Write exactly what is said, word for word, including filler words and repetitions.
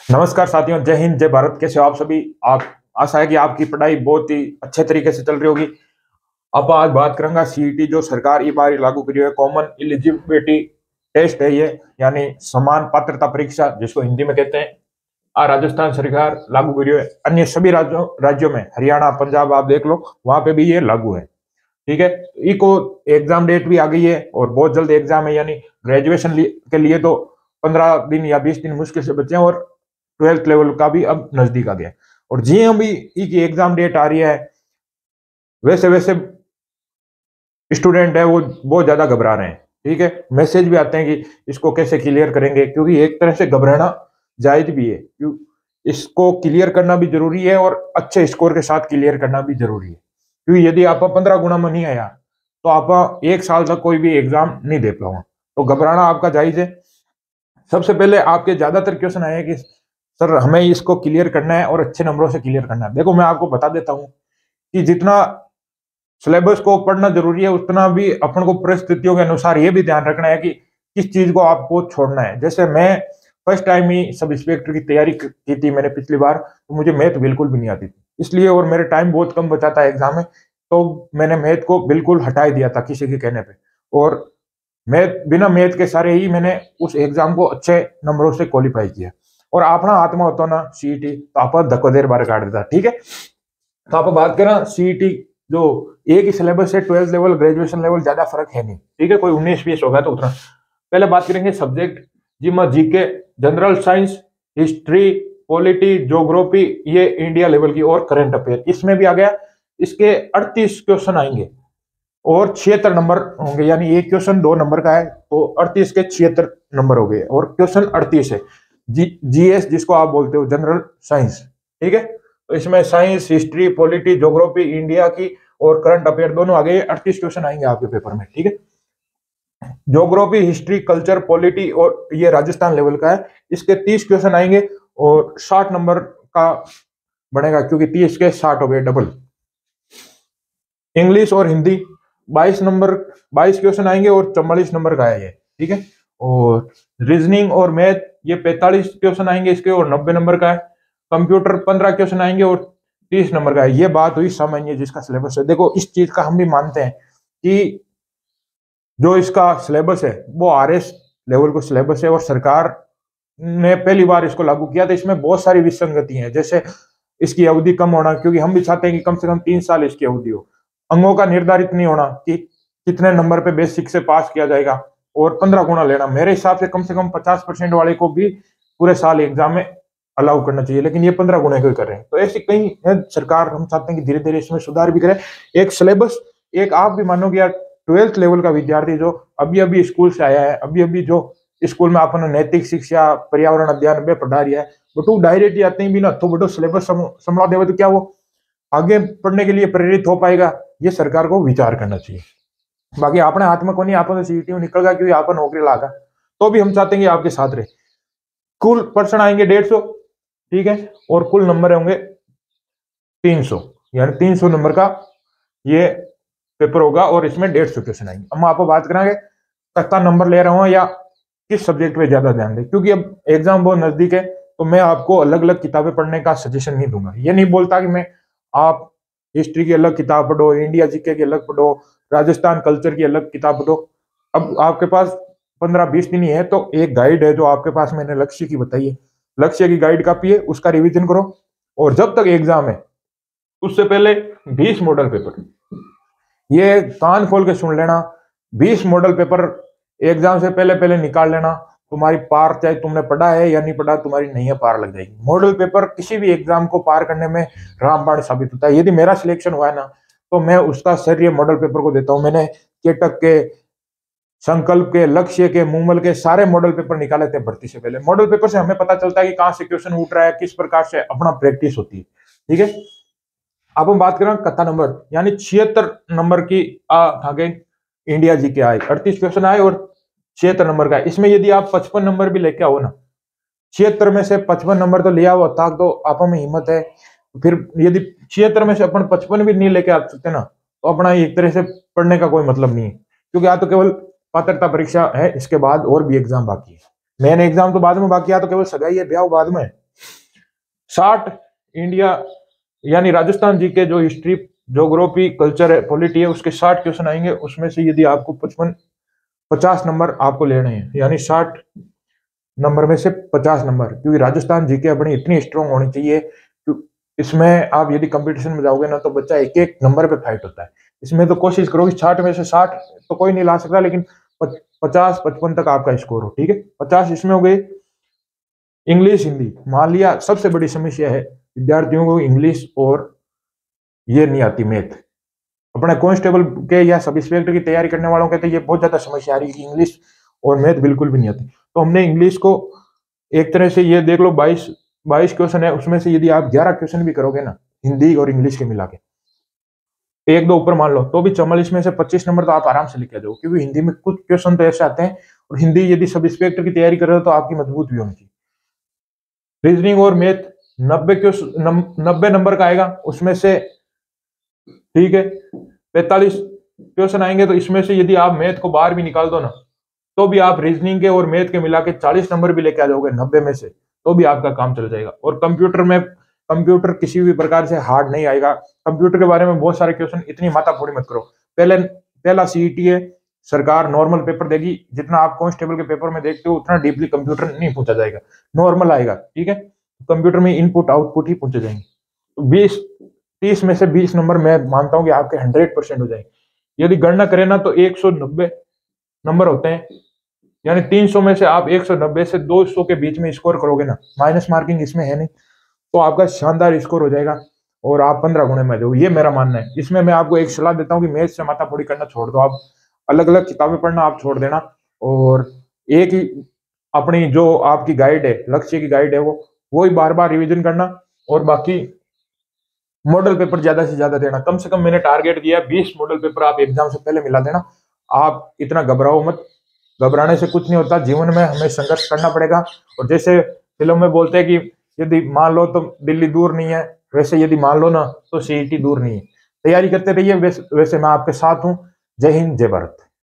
नमस्कार साथियों, जय हिंद, जय भारत। कैसे हो आप सभी? आप आशा है कि आपकी पढ़ाई बहुत ही अच्छे तरीके से चल रही होगी। अब आज बात करूंगा सीईटी जो सरकार ई बार लागू करी है, कॉमन एलिजिबिलिटी टेस्ट है ये, यानी समान पात्रता परीक्षा जिसको हिंदी में कहते हैं। आ राजस्थान सरकार लागू करी है, अन्य सभी राज्यों राज्यों में, हरियाणा, पंजाब आप देख लो, वहां पे भी ये लागू है। ठीक है, इको एग्जाम डेट भी आ गई है और बहुत जल्द एग्जाम है, यानी ग्रेजुएशन के लिए तो पंद्रह दिन या बीस दिन मुश्किल से बचे हैं और ट्वेल्थ लेवल का भी अब नजदीक आ गया। और जी हम भी की एग्जाम डेट आ रही है, वैसे वैसे स्टूडेंट है वो बहुत ज्यादा घबरा रहे हैं। ठीक है, मैसेज भी आते हैं कि इसको कैसे क्लियर करेंगे, क्योंकि एक तरह से घबराना जायज भी है, क्यों इसको क्लियर करना भी जरूरी है और अच्छे स्कोर के साथ क्लियर करना भी जरूरी है। क्योंकि यदि आप पंद्रह गुना में नहीं आया तो आप एक साल तक कोई भी एग्जाम नहीं दे पाओगे, तो घबराना आपका जायज है। सबसे पहले आपके ज्यादातर क्वेश्चन आए कि सर हमें इसको क्लियर करना है और अच्छे नंबरों से क्लियर करना है। देखो, मैं आपको बता देता हूं कि जितना सिलेबस को पढ़ना जरूरी है, उतना भी अपन को परिस्थितियों के अनुसार ये भी ध्यान रखना है कि किस चीज को आपको छोड़ना है। जैसे मैं फर्स्ट टाइम ही सब इंस्पेक्टर की तैयारी की थी मैंने पिछली बार, तो मुझे मैथ बिल्कुल भी नहीं आती थी, इसलिए और मेरे टाइम बहुत कम बचा था एग्जाम में, तो मैंने मैथ को बिल्कुल हटा दिया था किसी के कहने पे। और मैथ बिना मैथ के सारे ही मैंने उस एग्जाम को अच्छे नंबरों से क्वालिफाई किया। और अपना आत्मा होता ना सीईटी, तो आप धक्को देर बार काट देता। ठीक है, तो आप बात करें सीईटी जो एक ही सिलेबस है, ट्वेल्थ लेवल ग्रेजुएशन लेवल, ज्यादा फर्क है नहीं। ठीक है, कोई उन्नीस बीस होगा तो उतना। पहले बात करेंगे सब्जेक्ट, जिसमें GK, general science, history, polity, geography, ये इंडिया लेवल की, और करंट अफेयर इसमें भी आ गया। इसके अड़तीस क्वेश्चन आएंगे और छिहत्तर नंबर होंगे, यानी एक क्वेश्चन दो नंबर का है तो अड़तीस के छिहत्तर नंबर हो गए, और क्वेश्चन अड़तीस है। जी जीएस जिसको आप बोलते हो, जनरल साइंस। ठीक है, तो इसमें science, history, polity, geography, India की और करंट अफेयर दोनों आ गए। अड़तीस क्वेश्चन आएंगे आपके पेपर में। ठीक है, ज्योग्राफी, हिस्ट्री, कल्चर, पॉलिटी और ये राजस्थान लेवल का है, इसके तीस क्वेश्चन आएंगे और साठ नंबर का बनेगा, क्योंकि तीस के साठ हो गए, डबल। इंग्लिश और हिंदी बाईस नंबर, बाईस क्वेश्चन आएंगे और चौवालीस नंबर का है ये। ठीक है, और रीजनिंग और मैथ ये पैंतालीस क्वेश्चन आएंगे इसके और नब्बे नंबर का है। कंप्यूटर पंद्रह क्वेश्चन आएंगे और तीस नंबर का है। ये बात हुई सामान्य जिसका सिलेबस है। देखो, इस चीज का हम भी मानते हैं कि जो इसका सिलेबस है वो आरएस लेवल का सिलेबस है और सरकार ने पहली बार इसको लागू किया था। इसमें बहुत सारी विसंगति है, जैसे इसकी अवधि कम होना, क्योंकि हम भी चाहते हैं कि कम से कम तीन साल इसकी अवधि हो। अंगों का निर्धारित नहीं होना कि कितने नंबर पे बेसिक से पास किया जाएगा, और पंद्रह गुना लेना। मेरे हिसाब से कम से कम पचास परसेंट वाले को भी पूरे साल एग्जाम में अलाउ करना चाहिए, लेकिन ये पंद्रह गुना को कर रहे हैं। तो ऐसी कई है, सरकार हम चाहते हैं कि धीरे धीरे इसमें सुधार भी करे। एक सिलेबस, एक आप भी मानो कि यार ट्वेल्थ लेवल का विद्यार्थी जो अभी अभी स्कूल से आया है, अभी अभी जो स्कूल में अपन नैतिक शिक्षा, पर्यावरण अध्ययन में पढ़ा रही है, बटू डायरेक्ट ही आते ही भी ना तो बटू सिलेबस संभला देवे, तो क्या वो आगे पढ़ने के लिए प्रेरित हो पाएगा? ये सरकार को विचार करना चाहिए। बाकी आपने हाथ में को नहीं, आप सीईटी में निकल गया क्योंकि आप नौकरी लागा, तो भी हम चाहते हैं कि आपके साथ रहे। कुल पर्सन आएंगे डेढ़ सौ। ठीक है, और कुल नंबर होंगे तीन सौ, यानी तीन सौ नंबर का ये पेपर होगा और इसमें डेढ़ सौ क्वेश्चन आएंगे। हम आपको बात करेंगे कितना नंबर ले रहा हूँ या किस सब्जेक्ट पे ज्यादा ध्यान दें, क्योंकि अब एग्जाम बहुत नजदीक है, तो मैं आपको अलग अलग किताबें पढ़ने का सजेशन नहीं दूंगा। ये नहीं बोलता कि मैं आप हिस्ट्री की अलग किताब पढ़ो, इंडिया जीके की अलग पढ़ो, राजस्थान कल्चर की अलग किताब पढ़ो। अब आपके पास पंद्रह बीस दिन ही है, तो एक गाइड है जो आपके पास मैंने लक्ष्य की बताई है, लक्ष्य की गाइड कॉपी है, उसका रिवीजन करो। और जब तक एग्जाम है उससे पहले बीस मॉडल पेपर, ये कान खोल के सुन लेना, बीस मॉडल पेपर एग्जाम से पहले पहले निकाल लेना। तुम्हारी पार, चाहे तुमने पढ़ा है या नहीं पढ़ा, तुम्हारी नहीं है पार लग जाएगी। मॉडल पेपर किसी भी एग्जाम को पार करने में रामबाण साबित होता है। यदि मेरा सिलेक्शन हुआ है ना, तो मैं उसका श्रेय मॉडल पेपर को देता हूं। मैंने केटक के, संकल्प के, लक्ष्य के, मूमल के सारे मॉडल पेपर निकाले थे भर्ती से पहले। मॉडल पेपर से हमें पता चलता है कि कहां से क्वेश्चन उठ रहा है, किस प्रकार से अपना प्रैक्टिस होती है। ठीक है, अब हम बात करें कथा नंबर, यानी छिहत्तर नंबर की आ गई इंडिया जी के आए, अड़तीस क्वेश्चन आए और छिहत्तर नंबर का। इसमें यदि आप पचपन नंबर भी लेके आओ ना, छिहत्तर में से पचपन नंबर तो लिया हुआ था, तो आप में हिम्मत है। फिर यदि छिहत्तर में से अपन पचपन भी नहीं लेके आ सकते ना, तो अपना एक तरह से पढ़ने का कोई मतलब नहीं है, क्योंकि आ तो केवल पात्रता परीक्षा है, इसके बाद और भी एग्जाम बाकी है। मेन एग्जाम तो बाद में बाकी है, तो केवल सगाई है, ब्याह बाद में। साठ इंडिया यानी राजस्थान जी के जो हिस्ट्री, ज्योग्राफी, कल्चर है, पॉलिटी है, उसके साठ क्वेश्चन आएंगे। उसमें से यदि आपको पचपन पचास नंबर आपको लेने हैं, यानी साठ नंबर में से पचास नंबर, क्योंकि राजस्थान जी के अपनी इतनी स्ट्रांग होनी चाहिए। इसमें आप यदि कंपटीशन में जाओगे ना तो बच्चा एक एक नंबर पे फाइट होता है। इसमें तो कोशिश करो कि साठ में से साठ तो कोई नहीं ला सकता, लेकिन पचास पचपन तक आपका स्कोर हो, ठीक है। पचास इसमें हो गए। इंग्लिश, हिंदी, मान लिया सबसे बड़ी समस्या है विद्यार्थियों को इंग्लिश और ये नहीं आती मैथ। अपने कांस्टेबल के या सब इंस्पेक्टर की तैयारी करने वालों के तो ये बहुत ज्यादा समस्या आ रही है कि इंग्लिश और मैथ बिल्कुल भी नहीं आती। तो हमने इंग्लिश को एक तरह से ये देख लो, बाईस बाईस क्वेश्चन है, उसमें से यदि आप ग्यारह क्वेश्चन भी करोगे ना हिंदी और इंग्लिश के मिला के, एक दो ऊपर मान लो, तो भी चौवालीस में से पच्चीस नंबर तो आप आराम से लेके आ जाओ, क्योंकि हिंदी में कुछ क्वेश्चन तो ऐसे आते हैं। और हिंदी यदि सब इंस्पेक्टर की तैयारी कर रहे हो तो आपकी मजबूत भी होनी चाहिए। रीजनिंग और मैथ नब्बे क्वेश्चन नब्बे नंबर का आएगा, उसमें से ठीक है पैंतालीस क्वेश्चन आएंगे। तो इसमें से यदि आप मैथ को बाहर भी निकाल दो ना, तो भी आप रीजनिंग के और मैथ के मिला के चालीस नंबर भी लेके आ जाओगे नब्बे में से, तो भी आपका काम चल जाएगा। और कंप्यूटर में कंप्यूटर किसी भी प्रकार से हार्ड नहीं आएगा। कंप्यूटर के बारे में बहुत सारे क्वेश्चन, इतनी माथाफोड़ी मत करो। पहले पहला सीईटी है, सरकार नॉर्मल पेपर देगी, जितना आप कांस्टेबल के पेपर में देखते हो उतना डीपली कंप्यूटर नहीं पूछा जाएगा, नॉर्मल आएगा, ठीक है। कंप्यूटर में इनपुट आउटपुट ही पूछे जाएंगे। तो बीस तीस में से बीस नंबर मैं मानता हूं कि आपके हंड्रेड परसेंट हो जाएंगे। यदि गणना करें ना तो एक सौ नब्बे नंबर होते हैं, यानी तीन सौ में से आप एक सौ नब्बे से दो सौ के बीच में स्कोर करोगे ना, माइनस मार्किंग इसमें है नहीं, तो आपका शानदार स्कोर हो जाएगा और आप पंद्रह गुणे में जाओगे। ये मेरा मानना है। इसमें मैं आपको एक सलाह देता हूँ कि मैथ से माथाफोड़ी करना छोड़ दो, आप अलग अलग किताबें पढ़ना आप छोड़ देना, और एक ही अपनी जो आपकी गाइड है, लक्ष्य की गाइड है, वो वो ही बार बार रिवीजन करना, और बाकी मॉडल पेपर ज्यादा से ज्यादा देना। कम से कम मैंने टारगेट दिया बीस मॉडल पेपर आप एग्जाम से पहले मिला देना। आप इतना घबराओ मत, घबराने से कुछ नहीं होता, जीवन में हमें संघर्ष करना पड़ेगा। और जैसे फिल्म में बोलते हैं कि यदि मान लो तो दिल्ली दूर नहीं है, वैसे यदि मान लो ना तो सीईटी दूर नहीं है। तैयारी करते रहिए, वैसे, वैसे मैं आपके साथ हूँ। जय हिंद, जय भारत।